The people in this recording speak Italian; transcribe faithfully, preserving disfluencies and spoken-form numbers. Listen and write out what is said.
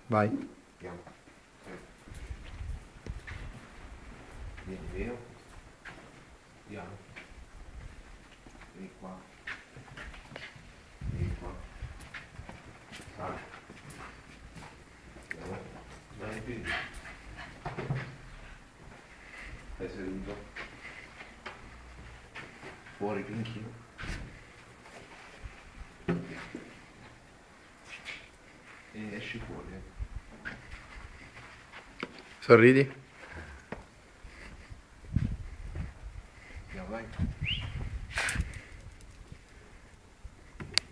Vai. Andiamo. Vieni vero. Andiamo. Vieni qua. Vieni qua. Sali. Andiamo. Vai in piedi. Stai seduto. Fuori pinchino. E esci fuori. Sorridi.